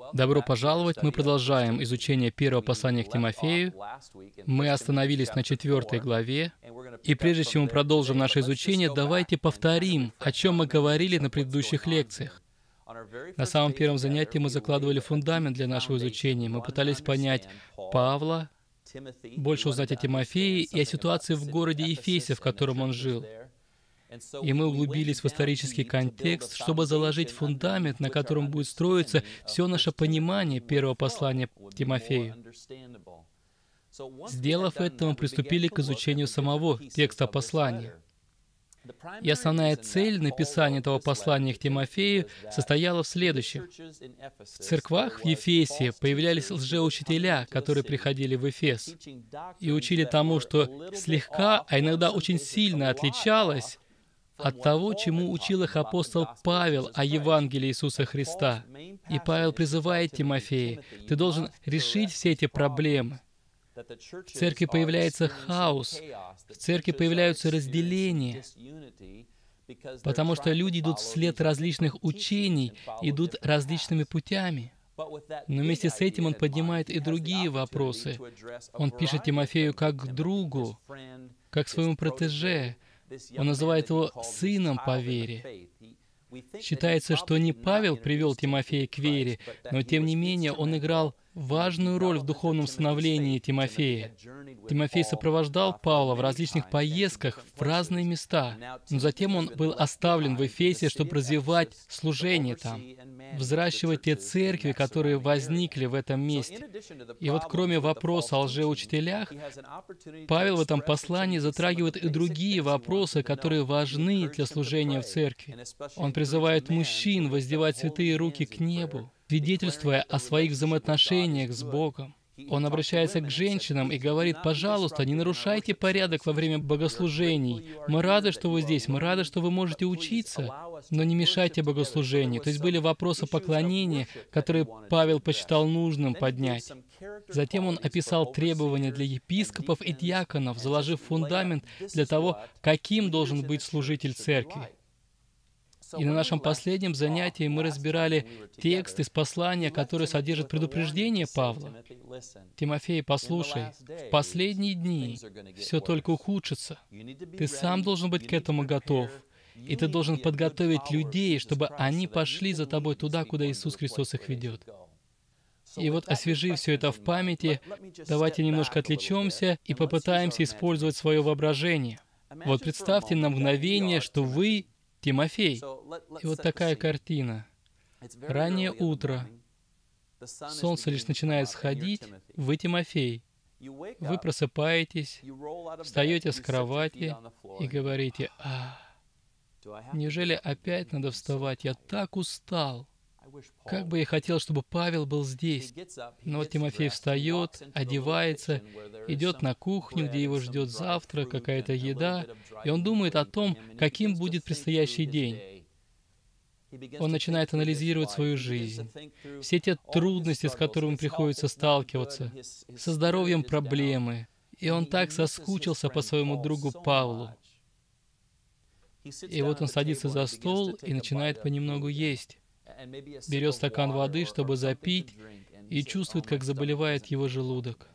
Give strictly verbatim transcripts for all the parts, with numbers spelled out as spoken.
Добро пожаловать! Мы продолжаем изучение первого послания к Тимофею. Мы остановились на четвертой главе. И прежде чем мы продолжим наше изучение, давайте повторим, о чем мы говорили на предыдущих лекциях. На самом первом занятии мы закладывали фундамент для нашего изучения. Мы пытались понять Павла, больше узнать о Тимофее и о ситуации в городе Ефесе, в котором он жил. И мы углубились в исторический контекст, чтобы заложить фундамент, на котором будет строиться все наше понимание первого послания к Тимофею. Сделав это, мы приступили к изучению самого текста послания. И основная цель написания этого послания к Тимофею состояла в следующем. В церквах в Ефесе появлялись лжеучителя, которые приходили в Эфес и учили тому, что слегка, а иногда очень сильно отличалось от того, чему учил их апостол Павел о Евангелии Иисуса Христа. И Павел призывает Тимофея: ты должен решить все эти проблемы. В церкви появляется хаос, в церкви появляются разделения, потому что люди идут вслед различных учений, идут различными путями. Но вместе с этим он поднимает и другие вопросы. Он пишет Тимофею как к другу, как своему протеже. Он называет его сыном по вере. Считается, что не Павел привел Тимофея к вере, но тем не менее он играл важную роль в духовном становлении Тимофея. Тимофей сопровождал Павла в различных поездках в разные места, но затем он был оставлен в Эфесе, чтобы развивать служение там, взращивать те церкви, которые возникли в этом месте. И вот кроме вопроса о лжеучителях, Павел в этом послании затрагивает и другие вопросы, которые важны для служения в церкви. Он призывает мужчин воздевать святые руки к небу, свидетельствуя о своих взаимоотношениях с Богом. Он обращается к женщинам и говорит: пожалуйста, не нарушайте порядок во время богослужений. Мы рады, что вы здесь, мы рады, что вы можете учиться, но не мешайте богослужению. То есть были вопросы поклонения, которые Павел посчитал нужным поднять. Затем он описал требования для епископов и диаконов, заложив фундамент для того, каким должен быть служитель церкви. И на нашем последнем занятии мы разбирали текст из послания, который содержит предупреждение Павла. Тимофей, послушай, в последние дни все только ухудшится. Ты сам должен быть к этому готов. И ты должен подготовить людей, чтобы они пошли за тобой туда, куда Иисус Христос их ведет. И вот, освежив все это в памяти, давайте немножко отвлечемся и попытаемся использовать свое воображение. Вот представьте на мгновение, что вы Тимофей. И вот такая картина. Раннее утро. Солнце лишь начинает сходить. Вы Тимофей. Вы просыпаетесь, встаете с кровати и говорите: «А, неужели опять надо вставать? Я так устал. Как бы я хотел, чтобы Павел был здесь». Но вот Тимофей встает, одевается, идет на кухню, где его ждет завтрак, какая-то еда, и он думает о том, каким будет предстоящий день. Он начинает анализировать свою жизнь, все те трудности, с которыми приходится сталкиваться, со здоровьем проблемы, и он так соскучился по своему другу Павлу. И вот он садится за стол и начинает понемногу есть. Берет стакан воды, чтобы запить, и чувствует, как заболевает его желудок.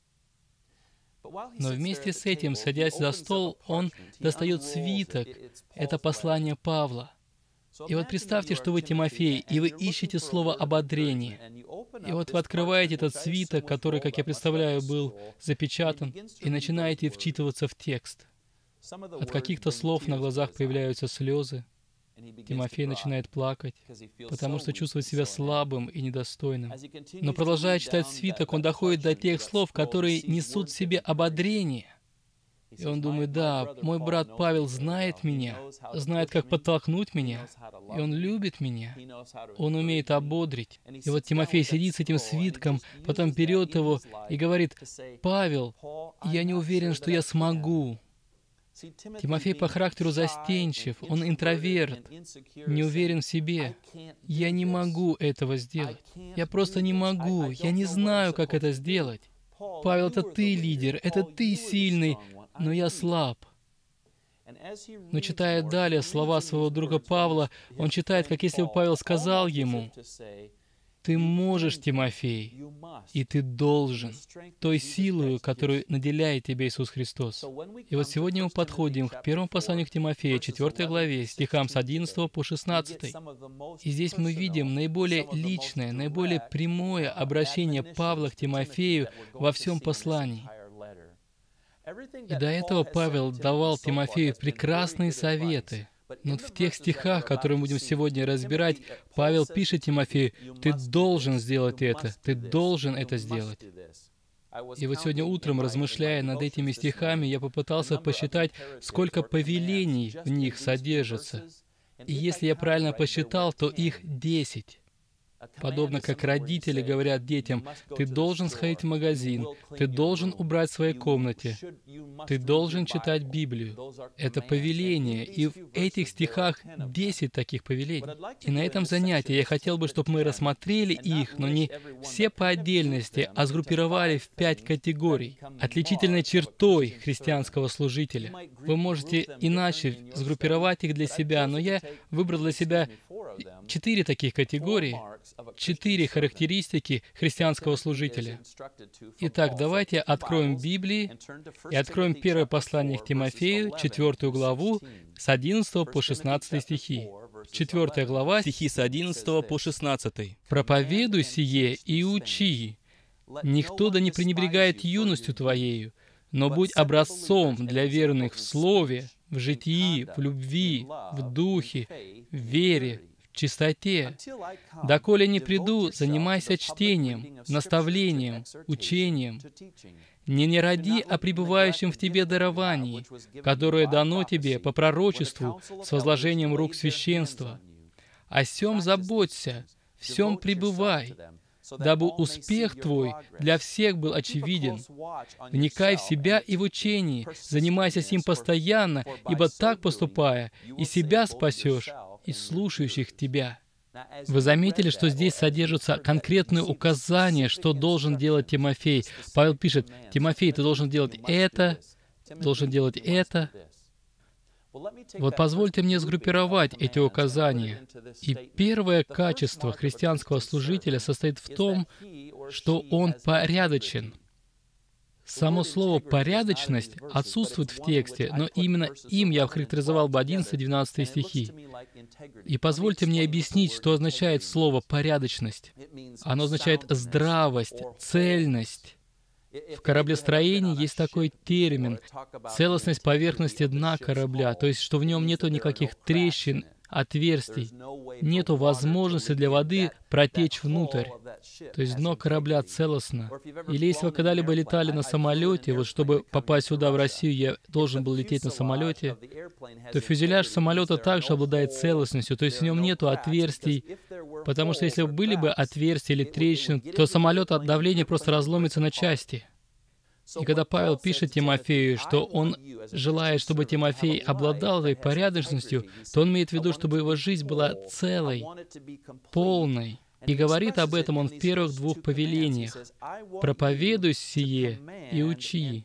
Но вместе с этим, садясь за стол, он достает свиток. Это послание Павла. И вот представьте, что вы Тимофей, и вы ищете слово ободрение. И вот вы открываете этот свиток, который, как я представляю, был запечатан, и начинаете вчитываться в текст. От каких-то слов на глазах появляются слезы. Тимофей начинает плакать, потому что чувствует себя слабым и недостойным. Но продолжая читать свиток, он доходит до тех слов, которые несут в себе ободрение. И он думает: да, мой брат Павел знает меня, знает, как подтолкнуть меня, и он любит меня, он умеет ободрить. И вот Тимофей сидит с этим свитком, потом берет его и говорит: «Павел, я не уверен, что я смогу». Тимофей по характеру застенчив, он интроверт, не уверен в себе. «Я не могу этого сделать. Я просто не могу. Я не знаю, как это сделать. Павел, это ты лидер, это ты сильный, но я слаб». Но читая далее слова своего друга Павла, он читает, как если бы Павел сказал ему: Ты можешь, Тимофей, и ты должен, той силой, которую наделяет тебя Иисус Христос. И вот сегодня мы подходим к первому посланию к Тимофею, четвёртой главе, стихам с одиннадцатого по шестнадцатый. И здесь мы видим наиболее личное, наиболее прямое обращение Павла к Тимофею во всем послании. И до этого Павел давал Тимофею прекрасные советы. Но в тех стихах, которые мы будем сегодня разбирать, Павел пишет Тимофею: «Ты должен сделать это, ты должен это сделать». И вот сегодня утром, размышляя над этими стихами, я попытался посчитать, сколько повелений в них содержится. И если я правильно посчитал, то их десять. Подобно как родители говорят детям: «Ты должен сходить в магазин, ты должен убрать в своей комнате, ты должен читать Библию». Это повеление, и в этих стихах десять таких повелений. И на этом занятии я хотел бы, чтобы мы рассмотрели их, но не все по отдельности, а сгруппировали в пять категорий, отличительной чертой христианского служителя. Вы можете иначе сгруппировать их для себя, но я выбрал для себя четыре таких категории, четыре характеристики христианского служителя. Итак, давайте откроем Библии и откроем первое послание к Тимофею, четвертую главу, с одиннадцатого по шестнадцатый стихи. Четвертая глава, стихи с одиннадцатого по шестнадцатый. «Проповедуй сие и учи. Никто да не пренебрегает юностью твоею, но будь образцом для верных в слове, в житии, в любви, в духе, в вере, в чистоте. Доколе не приду, занимайся чтением, наставлением, учением. Не не ради о пребывающем в тебе даровании, которое дано тебе по пророчеству с возложением рук священства. О сем заботься, в сем пребывай, дабы успех твой для всех был очевиден. Вникай в себя и в учении, занимайся сим постоянно, ибо так поступая, и себя спасешь, и слушающих тебя». Вы заметили, что здесь содержатся конкретные указания, что должен делать Тимофей. Павел пишет: «Тимофей, ты должен делать это, должен делать это». Вот позвольте мне сгруппировать эти указания. И первое качество христианского служителя состоит в том, что он порядочен. Само слово «порядочность» отсутствует в тексте, но именно им я охарактеризовал бы одиннадцатый-двенадцатый стихи. И позвольте мне объяснить, что означает слово «порядочность». Оно означает здравость, цельность. В кораблестроении есть такой термин — целостность поверхности дна корабля, то есть, что в нем нету никаких трещин, отверстий, нету возможности для воды протечь внутрь. То есть дно корабля целостно. Или если вы когда-либо летали на самолете, вот чтобы попасть сюда, в Россию, я должен был лететь на самолете, то фюзеляж самолета также обладает целостностью, то есть в нем нету отверстий, потому что если были бы отверстия или трещины, то самолет от давления просто разломится на части. И когда Павел пишет Тимофею, что он желает, чтобы Тимофей обладал этой порядочностью, то он имеет в виду, чтобы его жизнь была целой, полной. И говорит об этом он в первых двух повелениях: «Проповедуй сие и учи».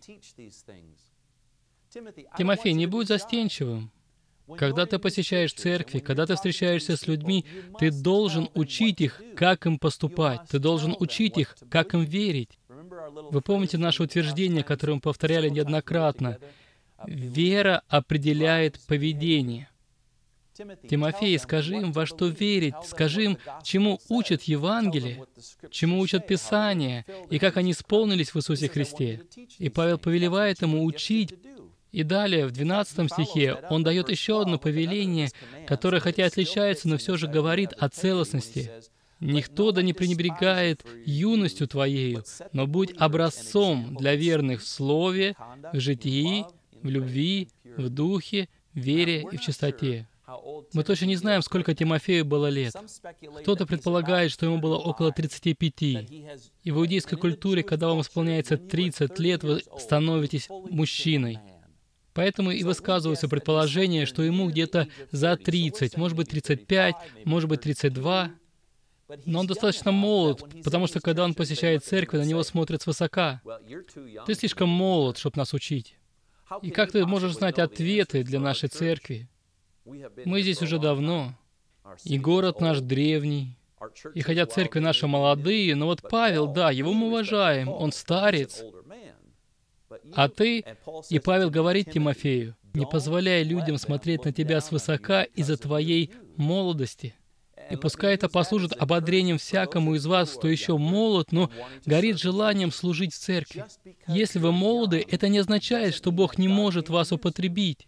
Тимофей, не будь застенчивым. Когда ты посещаешь церкви, когда ты встречаешься с людьми, ты должен учить их, как им поступать. Ты должен учить их, как им верить. Вы помните наше утверждение, которое мы повторяли неоднократно? Вера определяет поведение. Тимофей, скажи им, во что верить, скажи им, чему учат Евангелие, чему учат Писания, и как они исполнились в Иисусе Христе. И Павел повелевает ему учить. И далее, в двенадцатом стихе, он дает еще одно повеление, которое, хотя отличается, но все же говорит о целостности. «Никто да не пренебрегает юностью твоею, но будь образцом для верных в слове, в житии, в любви, в духе, в вере и в чистоте». Мы точно не знаем, сколько Тимофею было лет. Кто-то предполагает, что ему было около тридцати пяти. И в иудейской культуре, когда вам исполняется тридцать лет, вы становитесь мужчиной. Поэтому и высказываются предположения, что ему где-то за тридцать, может быть, тридцать пять, может быть, тридцать два. Но он достаточно молод, потому что когда он посещает церковь, на него смотрят свысока. Ты слишком молод, чтобы нас учить. И как ты можешь знать ответы для нашей церкви? Мы здесь уже давно. И город наш древний. И хотя церкви наши молодые, но вот Павел, да, его мы уважаем, он старец. А ты, и Павел говорит Тимофею, не позволяй людям смотреть на тебя свысока из-за твоей молодости. И пускай это послужит ободрением всякому из вас, кто еще молод, но горит желанием служить в церкви. Если вы молоды, это не означает, что Бог не может вас употребить.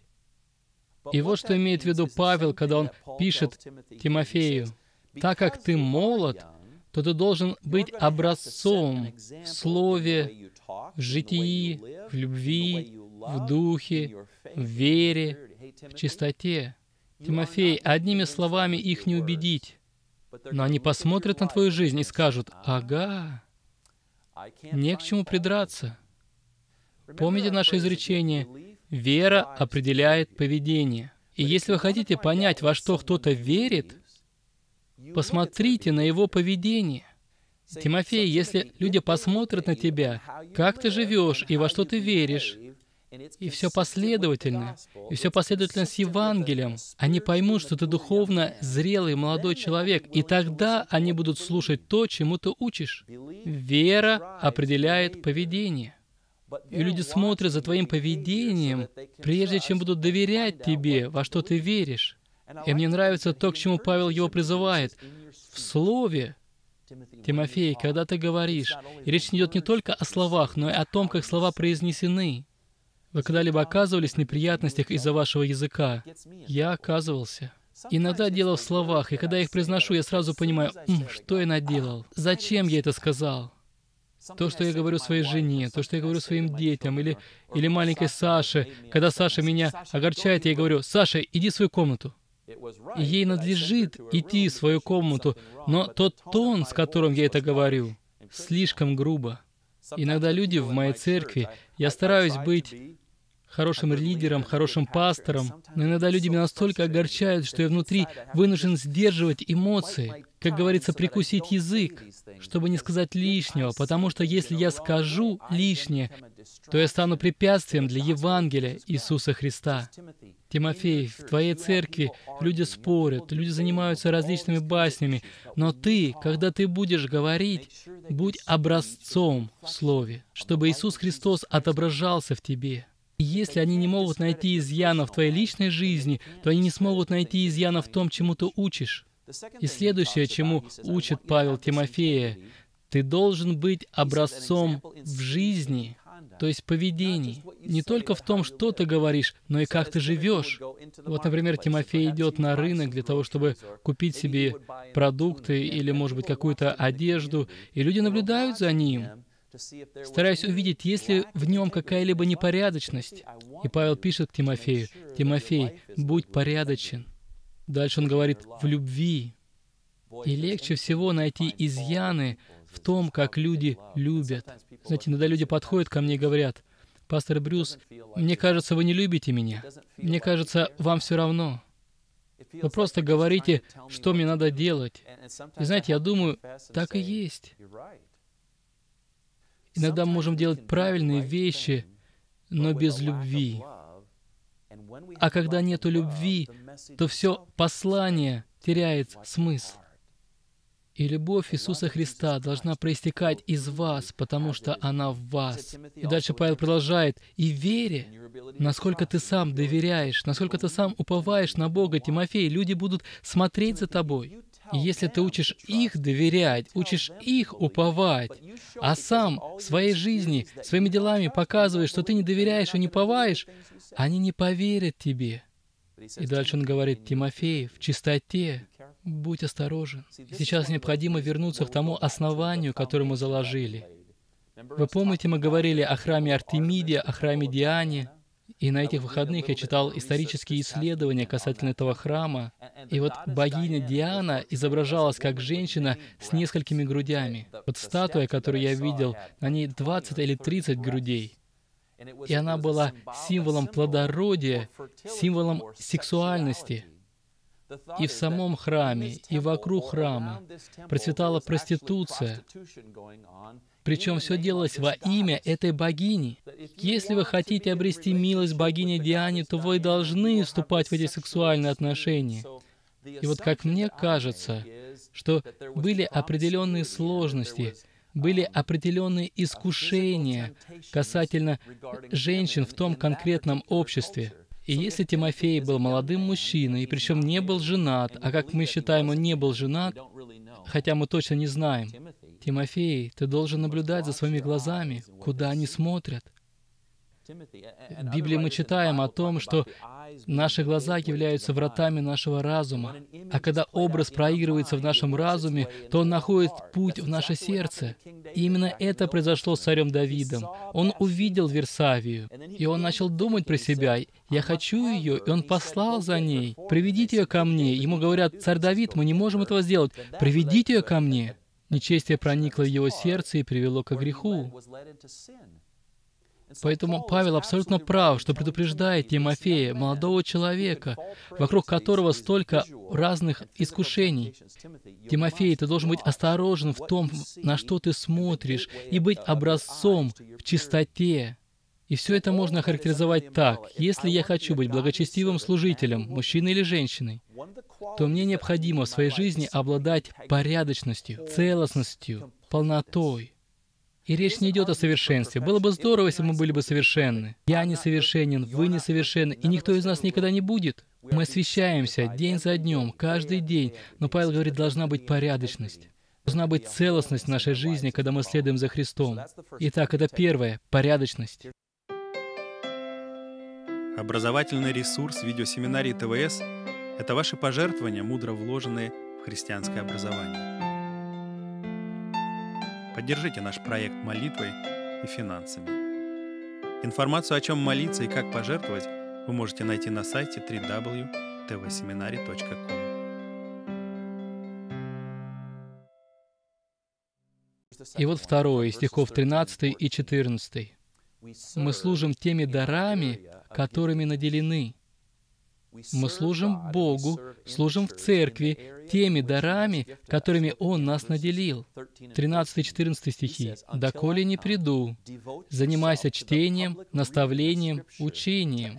И вот что имеет в виду Павел, когда он пишет Тимофею. Так как ты молод, то ты должен быть образцом в слове, в житии, в любви, в духе, в вере, в чистоте. Тимофей, одними словами их не убедить, но они посмотрят на твою жизнь и скажут: «Ага, не к чему придраться». Помните наше изречение? Вера определяет поведение. И если вы хотите понять, во что кто-то верит, посмотрите на его поведение. Тимофей, если люди посмотрят на тебя, как ты живешь и во что ты веришь, и все последовательно, и все последовательно с Евангелием, они поймут, что ты духовно зрелый молодой человек, и тогда они будут слушать то, чему ты учишь. Вера определяет поведение. И люди смотрят за твоим поведением, прежде чем будут доверять тебе, во что ты веришь. И мне нравится то, к чему Павел его призывает. В слове, Тимофей, когда ты говоришь, и речь идет не только о словах, но и о том, как слова произнесены. Вы когда-либо оказывались в неприятностях из-за вашего языка? Я оказывался. Иногда дело в словах, и когда я их произношу, я сразу понимаю, М, что я наделал, зачем я это сказал. То, что я говорю своей жене, то, что я говорю своим детям, или, или маленькой Саше. Когда Саша меня огорчает, я говорю: «Саша, иди в свою комнату». И ей надлежит идти в свою комнату, но тот тон, с которым я это говорю, слишком грубо. Иногда люди в моей церкви, я стараюсь быть хорошим лидером, хорошим пастором, но иногда люди меня настолько огорчают, что я внутри вынужден сдерживать эмоции, как говорится, прикусить язык, чтобы не сказать лишнего, потому что если я скажу лишнее, то я стану препятствием для Евангелия Иисуса Христа. Тимофей, в твоей церкви люди спорят, люди занимаются различными баснями, но ты, когда ты будешь говорить, будь образцом в Слове, чтобы Иисус Христос отображался в тебе. И если они не могут найти изъяна в твоей личной жизни, то они не смогут найти изъяна в том, чему ты учишь. И следующее, чему учит Павел Тимофея, ты должен быть образцом в жизни, то есть поведении. Не только в том, что ты говоришь, но и как ты живешь. Вот, например, Тимофей идет на рынок для того, чтобы купить себе продукты или, может быть, какую-то одежду, и люди наблюдают за ним, стараясь увидеть, есть ли в нем какая-либо непорядочность. И Павел пишет к Тимофею: «Тимофей, будь порядочен». Дальше он говорит: «В любви». И легче всего найти изъяны в том, как люди любят. Знаете, иногда люди подходят ко мне и говорят: «Пастор Брюс, мне кажется, вы не любите меня. Мне кажется, вам все равно. Вы просто говорите, что мне надо делать». И знаете, я думаю, так и есть. Иногда мы можем делать правильные вещи, но без любви. А когда нету любви, то все послание теряет смысл. И любовь Иисуса Христа должна проистекать из вас, потому что она в вас. И дальше Павел продолжает: «И в вере, насколько ты сам доверяешь, насколько ты сам уповаешь на Бога, Тимофей, люди будут смотреть за тобой. И если ты учишь их доверять, учишь их уповать, а сам в своей жизни, своими делами показываешь, что ты не доверяешь и не уповаешь, они не поверят тебе». И дальше он говорит: «Тимофей, в чистоте будь осторожен». И сейчас необходимо вернуться к тому основанию, которое мы заложили. Вы помните, мы говорили о храме Артемиде, о храме Диане, и на этих выходных я читал исторические исследования касательно этого храма. И вот богиня Диана изображалась как женщина с несколькими грудями. Вот статуя, которую я видел, на ней двадцать или тридцать грудей. И она была символом плодородия, символом сексуальности. И в самом храме, и вокруг храма процветала проституция. Причем все делалось во имя этой богини. Если вы хотите обрести милость богини Диане, то вы должны вступать в эти сексуальные отношения. И вот как мне кажется, что были определенные сложности, были определенные искушения касательно женщин в том конкретном обществе. И если Тимофей был молодым мужчиной, причем не был женат, а как мы считаем, он не был женат, хотя мы точно не знаем, Тимофей, ты должен наблюдать за своими глазами, куда они смотрят. В Библии мы читаем о том, что наши глаза являются вратами нашего разума, а когда образ проигрывается в нашем разуме, то он находит путь в наше сердце. И именно это произошло с царем Давидом. Он увидел Версавию, и он начал думать про себя: «Я хочу ее», и он послал за ней. «Приведите ее ко мне». Ему говорят: «Царь Давид, мы не можем этого сделать. Приведите ее ко мне». Нечестие проникло в его сердце и привело к греху. Поэтому Павел абсолютно прав, что предупреждает Тимофея, молодого человека, вокруг которого столько разных искушений. Тимофей, ты должен быть осторожен в том, на что ты смотришь, и быть образцом в чистоте. И все это можно охарактеризовать так: если я хочу быть благочестивым служителем, мужчиной или женщиной, то мне необходимо в своей жизни обладать порядочностью, целостностью, полнотой. И речь не идет о совершенстве. Было бы здорово, если мы были бы совершенны. Я несовершенен, вы несовершенны, и никто из нас никогда не будет. Мы освящаемся день за днем, каждый день. Но Павел говорит, должна быть порядочность. Должна быть целостность в нашей жизни, когда мы следуем за Христом. Итак, это первое — порядочность. Образовательный ресурс видеосеминарий ТВС — это ваши пожертвования, мудро вложенные в христианское образование. Поддержите наш проект молитвой и финансами. Информацию, о чем молиться и как пожертвовать, вы можете найти на сайте дабл ю дабл ю дабл ю точка тэ вэ семинари точка ком. И вот второе, стихов тринадцатый и четырнадцатый. Мы служим теми дарами, которыми наделены. Мы служим Богу, служим в церкви теми дарами, которыми Он нас наделил. тринадцатый-четырнадцатый стихи. «Доколе не приду, занимайся чтением, наставлением, учением.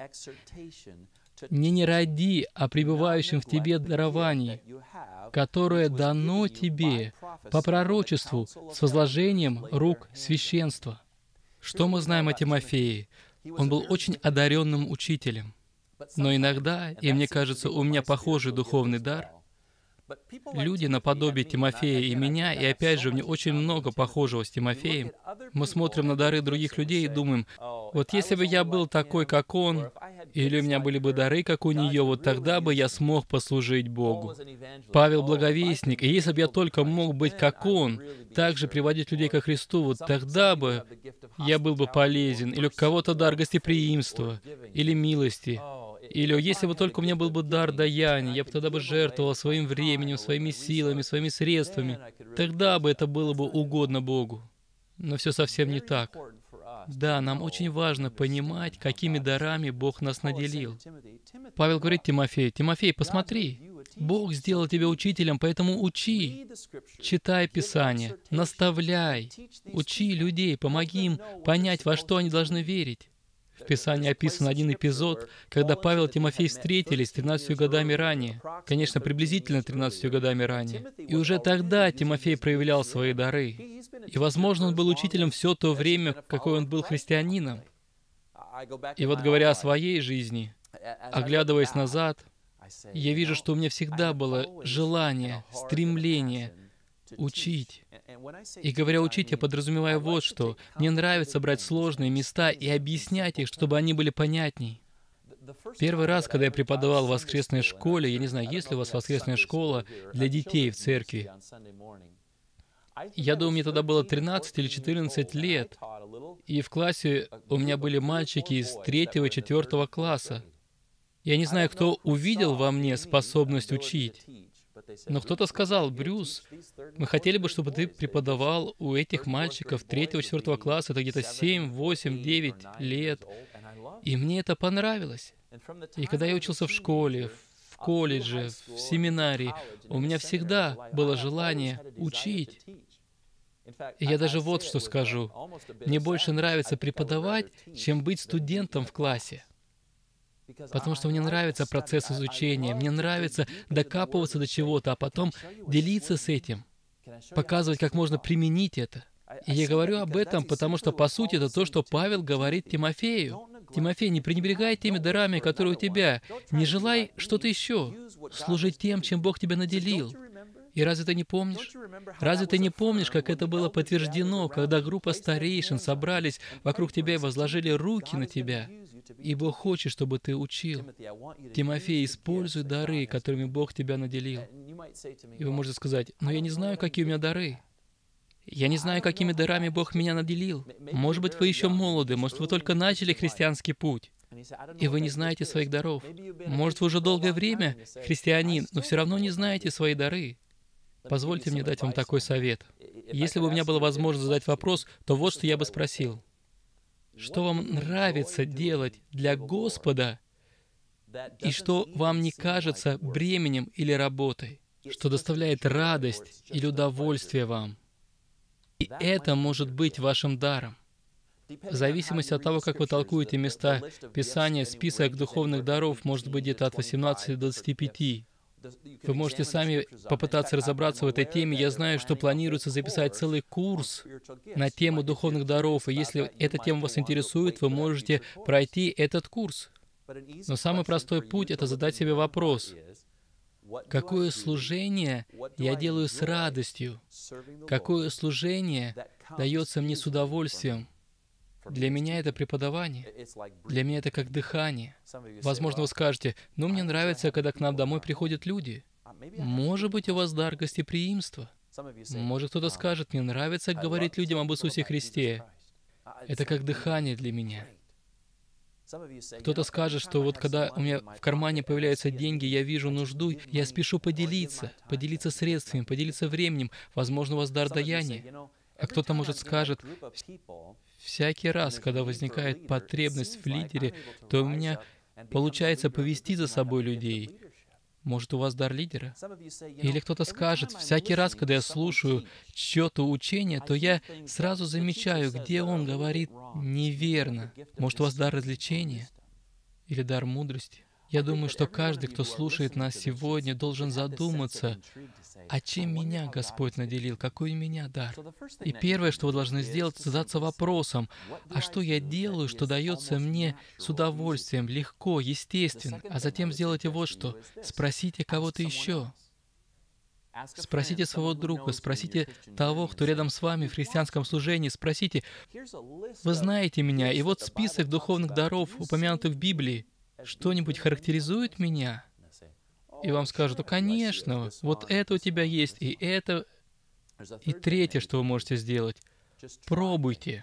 Не не ради о пребывающем в тебе даровании, которое дано тебе по пророчеству с возложением рук священства». Что мы знаем о Тимофее? Он был очень одаренным учителем. Но иногда, и мне кажется, у меня похожий духовный дар, люди наподобие Тимофея и меня, и опять же, у меня очень много похожего с Тимофеем, мы смотрим на дары других людей и думаем, вот если бы я был такой, как он, или у меня были бы дары, как у нее, вот тогда бы я смог послужить Богу. Павел благовестник, и если бы я только мог быть как он, также приводить людей ко Христу, вот тогда бы я был бы полезен, или у кого-то дар гостеприимства, или милости. Или если бы только у меня был бы дар даяния, я бы тогда бы жертвовал своим временем, своими силами, своими средствами. Тогда бы это было бы угодно Богу. Но все совсем не так. Да, нам очень важно понимать, какими дарами Бог нас наделил. Павел говорит Тимофею: «Тимофей, посмотри, Бог сделал тебя учителем, поэтому учи, читай Писание, наставляй, учи людей, помоги им понять, во что они должны верить». В Писании описан один эпизод, когда Павел и Тимофей встретились тринадцатью годами ранее. Конечно, приблизительно тринадцатью годами ранее. И уже тогда Тимофей проявлял свои дары. И, возможно, он был учителем все то время, какой он был христианином. И вот говоря о своей жизни, оглядываясь назад, я вижу, что у меня всегда было желание, стремление учить. И говоря «учить», я подразумеваю вот что. Мне нравится брать сложные места и объяснять их, чтобы они были понятней. Первый раз, когда я преподавал в воскресной школе, я не знаю, есть ли у вас воскресная школа для детей в церкви. Я думаю, мне тогда было тринадцать или четырнадцать лет, и в классе у меня были мальчики из третьего и четвертого класса. Я не знаю, кто увидел во мне способность учить, но кто-то сказал: «Брюс, мы хотели бы, чтобы ты преподавал у этих мальчиков третьего, четвертого класса, это где-то семь, восемь, девять лет». И мне это понравилось. И когда я учился в школе, в колледже, в семинарии, у меня всегда было желание учить. И я даже вот что скажу. Мне больше нравится преподавать, чем быть студентом в классе. Потому что мне нравится процесс изучения, мне нравится докапываться до чего-то, а потом делиться с этим, показывать, как можно применить это. И я говорю об этом, потому что, по сути, это то, что Павел говорит Тимофею. Тимофей, не пренебрегай теми дарами, которые у тебя. Не желай что-то еще. Служи тем, чем Бог тебя наделил. И разве ты не помнишь? Разве ты не помнишь, как это было подтверждено, когда группа старейшин собрались вокруг тебя и возложили руки на тебя? И Бог хочет, чтобы ты учил. Тимофей, используй дары, которыми Бог тебя наделил. И вы можете сказать, но я не знаю, какие у меня дары. Я не знаю, какими дарами Бог меня наделил. Может быть, вы еще молоды, может, вы только начали христианский путь, и вы не знаете своих даров. Может, вы уже долгое время христианин, но все равно не знаете свои дары. Позвольте мне дать вам такой совет. Если бы у меня была возможность задать вопрос, то вот что я бы спросил. Что вам нравится делать для Господа, и что вам не кажется бременем или работой, что доставляет радость или удовольствие вам? И это может быть вашим даром. В зависимости от того, как вы толкуете места Писания, список духовных даров может быть где-то от восемнадцати до двадцати пяти. Вы можете сами попытаться разобраться в этой теме. Я знаю, что планируется записать целый курс на тему духовных даров, и если эта тема вас интересует, вы можете пройти этот курс. Но самый простой путь — это задать себе вопрос: какое служение я делаю с радостью? Какое служение дается мне с удовольствием? Для меня это преподавание. Для меня это как дыхание. Возможно, вы скажете, ну, мне нравится, когда к нам домой приходят люди. Может быть, у вас дар гостеприимства. Может, кто-то скажет, мне нравится говорить людям об Иисусе Христе. Это как дыхание для меня. Кто-то скажет, что вот когда у меня в кармане появляются деньги, я вижу нужду, я спешу поделиться, поделиться средствами, поделиться временем. Возможно, у вас дар даяния. А кто-то, может, скажет, всякий раз, когда возникает потребность в лидере, то у меня получается повести за собой людей. Может, у вас дар лидера? Или кто-то скажет, всякий раз, когда я слушаю чье-то учение, то я сразу замечаю, где он говорит неверно. Может, у вас дар развлечения? Или дар мудрости? Я думаю, что каждый, кто слушает нас сегодня, должен задуматься, а чем меня Господь наделил, какой у меня дар. И первое, что вы должны сделать, задаться вопросом, а что я делаю, что дается мне с удовольствием, легко, естественно. А затем сделайте вот что. Спросите кого-то еще. Спросите своего друга, спросите того, кто рядом с вами в христианском служении, спросите, вы знаете меня, и вот список духовных даров, упомянутых в Библии, что-нибудь характеризует меня? И вам скажут, ну, конечно, вот это у тебя есть, и это, и третье, что вы можете сделать. Пробуйте.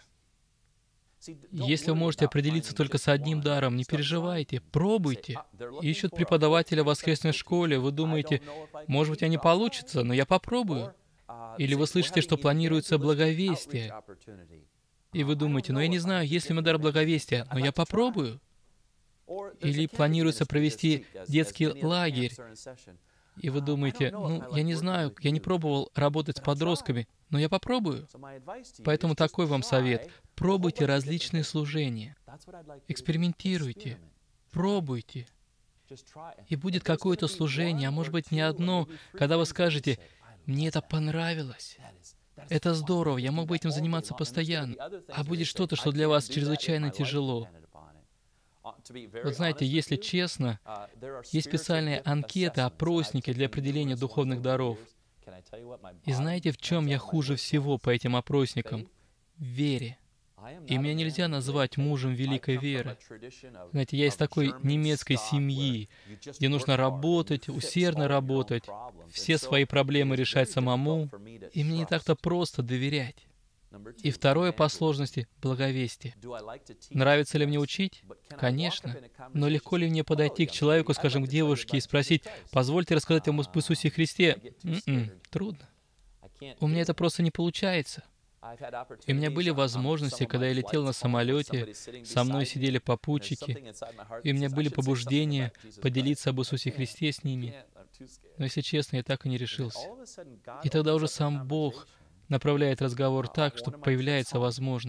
Если вы можете определиться только с одним даром, не переживайте, пробуйте. Ищут преподавателя в воскресной школе, вы думаете, может быть, не получится, но я попробую. Или вы слышите, что планируется благовестие, и вы думаете, ну я не знаю, есть ли у меня дар благовестия, но я попробую. Или планируется провести детский лагерь, и вы думаете, ну, я не знаю, я не пробовал работать с подростками, но я попробую. Поэтому такой вам совет. Пробуйте различные служения. Экспериментируйте. Пробуйте. И будет какое-то служение, а может быть не одно, когда вы скажете, мне это понравилось. Это здорово, я мог бы этим заниматься постоянно. А будет что-то, что для вас чрезвычайно тяжело. Вот знаете, если честно, есть специальные анкеты, опросники для определения духовных даров. И знаете, в чем я хуже всего по этим опросникам? В вере. И меня нельзя назвать мужем великой веры. Знаете, я из такой немецкой семьи, где нужно работать, усердно работать, все свои проблемы решать самому, и мне не так-то просто доверять. И второе по сложности — благовестие. Нравится ли мне учить? Конечно. Но легко ли мне подойти к человеку, скажем, к девушке, и спросить, позвольте рассказать вам об Иисусе Христе? М-м, трудно. У меня это просто не получается. И у меня были возможности, когда я летел на самолете, со мной сидели попутчики, и у меня были побуждения поделиться об Иисусе Христе с ними. Но, если честно, я так и не решился. И тогда уже сам Бог направляет разговор так, что появляется возможность.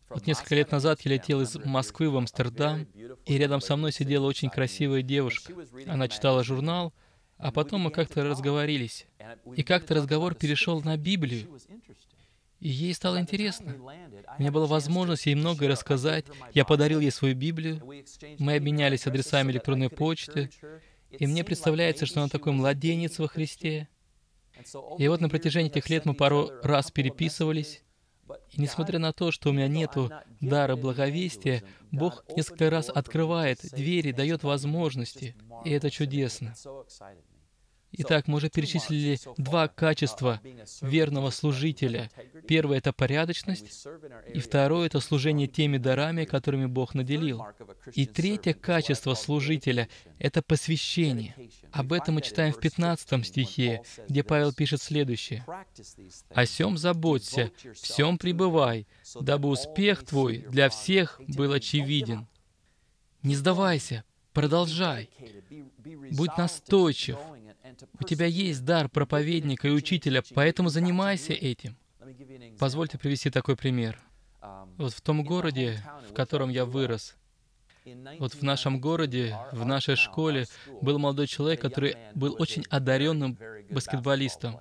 Вот несколько лет назад я летел из Москвы в Амстердам, и рядом со мной сидела очень красивая девушка. Она читала журнал, а потом мы как-то разговорились. И как-то разговор перешел на Библию. И ей стало интересно. У меня была возможность ей многое рассказать. Я подарил ей свою Библию. Мы обменялись адресами электронной почты. И мне представляется, что она такой младенец во Христе. И вот на протяжении этих лет мы пару раз переписывались. И несмотря на то, что у меня нету дара благовестия, Бог несколько раз открывает двери, дает возможности. И это чудесно. Итак, мы уже перечислили два качества верного служителя. Первое — это порядочность, и второе — это служение теми дарами, которыми Бог наделил. И третье качество служителя — это посвящение. Об этом мы читаем в пятнадцатом стихе, где Павел пишет следующее. «О сем заботься, в сем пребывай, дабы успех твой для всех был очевиден». Не сдавайся, продолжай, будь настойчив. У тебя есть дар проповедника и учителя, поэтому занимайся этим. Позвольте привести такой пример. Вот в том городе, в котором я вырос, вот в нашем городе, в нашей школе был молодой человек, который был очень одаренным баскетболистом.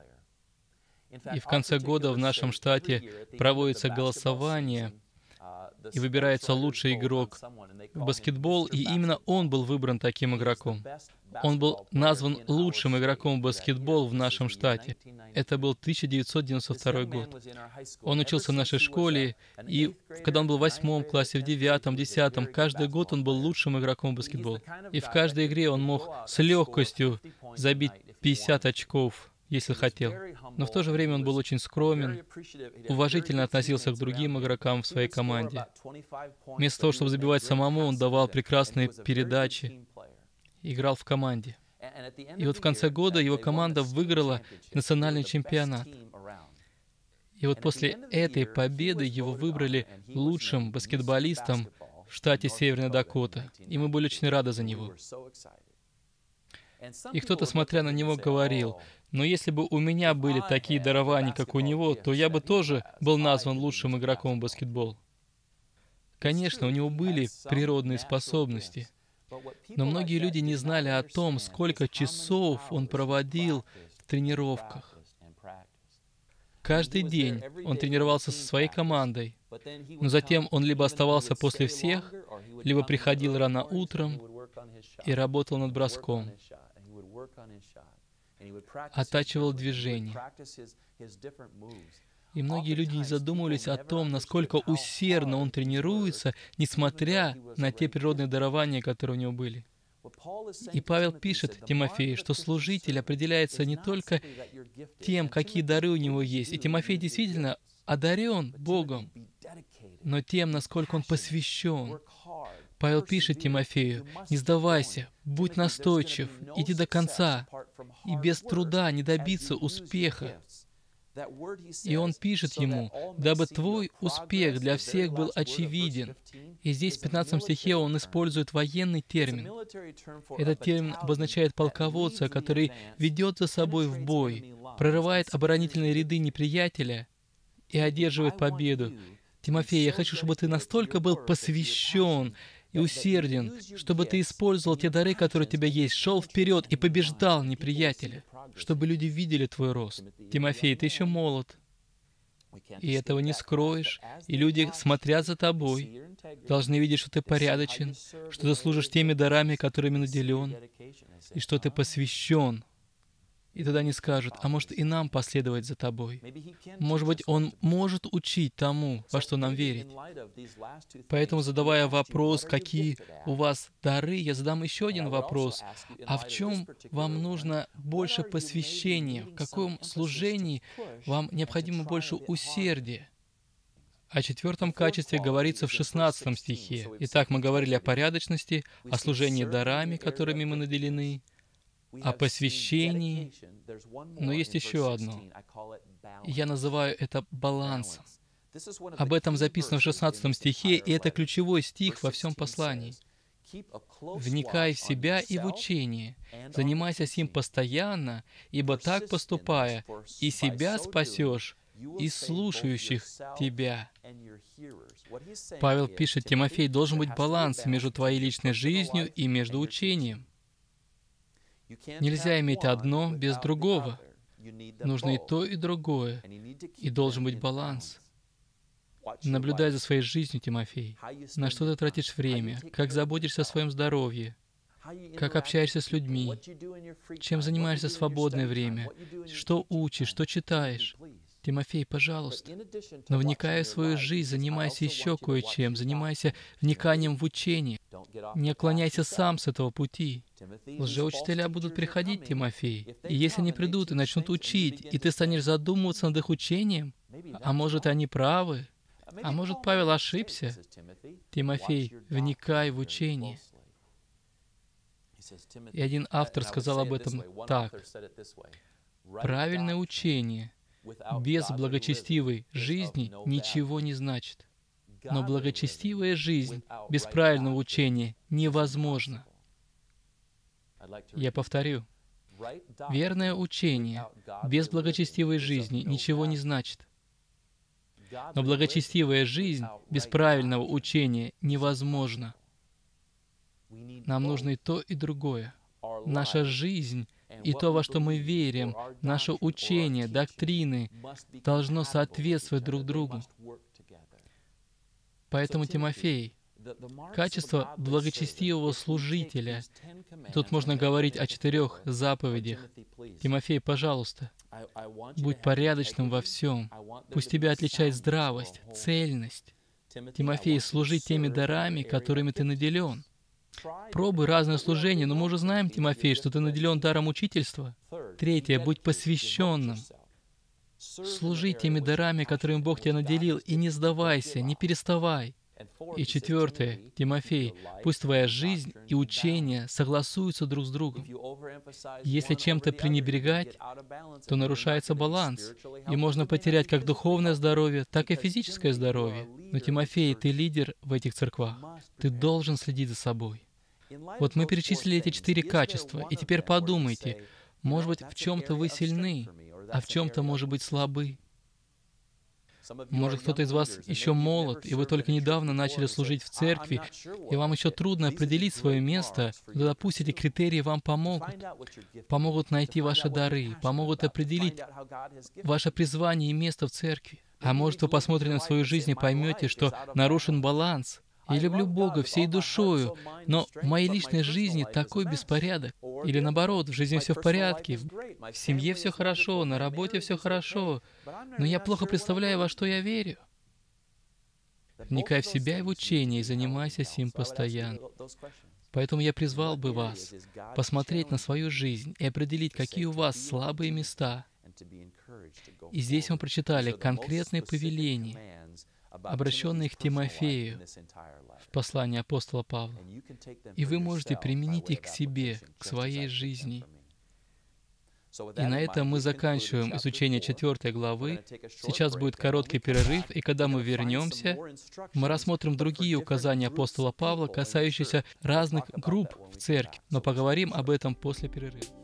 И в конце года в нашем штате проводится голосование, и выбирается лучший игрок в баскетбол, и именно он был выбран таким игроком. Он был назван лучшим игроком в баскетбол в нашем штате. Это был тысяча девятьсот девяносто второй год. Он учился в нашей школе, и когда он был в восьмом классе, в девятом, десятом, каждый год он был лучшим игроком в баскетбол. И в каждой игре он мог с легкостью забить пятьдесят очков, если хотел. Но в то же время он был очень скромен, уважительно относился к другим игрокам в своей команде. Вместо того, чтобы забивать самому, он давал прекрасные передачи, играл в команде. И вот в конце года его команда выиграла национальный чемпионат. И вот после этой победы его выбрали лучшим баскетболистом в штате Северная Дакота. И мы были очень рады за него. И кто-то, смотря на него, говорил: «Но если бы у меня были такие дарования, как у него, то я бы тоже был назван лучшим игроком в баскетбол». Конечно, у него были природные способности, но многие люди не знали о том, сколько часов он проводил в тренировках. Каждый день он тренировался со своей командой, но затем он либо оставался после всех, либо приходил рано утром и работал над броском, оттачивал движение. И многие люди не задумывались о том, насколько усердно он тренируется, несмотря на те природные дарования, которые у него были. И Павел пишет Тимофею, что служитель определяется не только тем, какие дары у него есть, и Тимофей действительно одарен Богом, но тем, насколько он посвящен. Павел пишет Тимофею: «Не сдавайся, будь настойчив, иди до конца, и без труда не добиться успеха». И он пишет ему: «Дабы твой успех для всех был очевиден». И здесь в пятнадцатом стихе он использует военный термин. Этот термин обозначает полководца, который ведет за собой в бой, прорывает оборонительные ряды неприятеля и одерживает победу. Тимофей, я хочу, чтобы ты настолько был посвящен и усерден, чтобы ты использовал те дары, которые у тебя есть, шел вперед и побеждал неприятеля, чтобы люди видели твой рост. Тимофей, ты еще молод, и этого не скроешь, и люди, смотря за тобой, должны видеть, что ты порядочен, что ты служишь теми дарами, которыми наделен, и что ты посвящен. И тогда они скажут: а может и нам последовать за тобой? Может быть, он может учить тому, во что нам верить. Поэтому, задавая вопрос, какие у вас дары, я задам еще один вопрос. А в чем вам нужно больше посвящения? В каком служении вам необходимо больше усердия? О четвертом качестве говорится в шестнадцатом стихе. Итак, мы говорили о порядочности, о служении дарами, которыми мы наделены, о посвящении, но есть еще одно. Я называю это балансом. Об этом записано в шестнадцатом стихе, и это ключевой стих во всем послании. «Вникай в себя и в учение, занимайся сим постоянно, ибо так поступая, и себя спасешь, и слушающих тебя». Павел пишет: Тимофей, должен быть баланс между твоей личной жизнью и между учением. Нельзя иметь одно без другого. Нужно и то, и другое. И должен быть баланс. Наблюдай за своей жизнью, Тимофей. На что ты тратишь время? Как заботишься о своем здоровье? Как общаешься с людьми? Чем занимаешься в свободное время? Что учишь? Что читаешь? Тимофей, пожалуйста. Но вникая в свою жизнь, занимайся еще кое-чем. Занимайся вниканием в учение. Не отклоняйся сам с этого пути. Лжеучителя будут приходить, Тимофей. И если они придут и начнут учить, и ты станешь задумываться над их учением, а может, они правы? А может, Павел ошибся? Тимофей, вникай в учение. И один автор сказал об этом так. Правильное учение без благочестивой жизни ничего не значит. Но благочестивая жизнь без правильного учения невозможна. Я повторю. Верное учение без благочестивой жизни ничего не значит. Но благочестивая жизнь без правильного учения невозможна. Нам нужно и то, и другое. Наша жизнь и то, во что мы верим, наше учение, доктрины, должно соответствовать друг другу. Поэтому, Тимофей, качество благочестивого служителя, тут можно говорить о четырех заповедях. Тимофей, пожалуйста, будь порядочным во всем. Пусть тебя отличает здравость, цельность. Тимофей, служи теми дарами, которыми ты наделен. Пробуй разные служения, но мы уже знаем, Тимофей, что ты наделен даром учительства. Третье, будь посвященным. Служи теми дарами, которыми Бог тебя наделил, и не сдавайся, не переставай. И четвертое, Тимофей, пусть твоя жизнь и учение согласуются друг с другом. Если чем-то пренебрегать, то нарушается баланс, и можно потерять как духовное здоровье, так и физическое здоровье. Но, Тимофей, ты лидер в этих церквах. Ты должен следить за собой. Вот мы перечислили эти четыре качества, и теперь подумайте, может быть, в чем-то вы сильны, а в чем-то, может быть, слабы. Может, кто-то из вас еще молод, и вы только недавно начали служить в церкви, и вам еще трудно определить свое место, тогда пусть эти критерии вам помогут. Помогут найти ваши дары, помогут определить ваше призвание и место в церкви. А может, вы посмотрите на свою жизнь и поймете, что нарушен баланс. Я люблю Бога всей душою, но в моей личной жизни такой беспорядок. Или наоборот, в жизни все в порядке, в семье все хорошо, на работе все хорошо, но я плохо представляю, во что я верю. Вникай в себя и в учение, и занимайся сим постоянно. Поэтому я призвал бы вас посмотреть на свою жизнь и определить, какие у вас слабые места. И здесь мы прочитали конкретные повеления, обращенные к Тимофею в послании апостола Павла. И вы можете применить их к себе, к своей жизни. И на этом мы заканчиваем изучение четвертой главы. Сейчас будет короткий перерыв, и когда мы вернемся, мы рассмотрим другие указания апостола Павла, касающиеся разных групп в церкви. Но поговорим об этом после перерыва.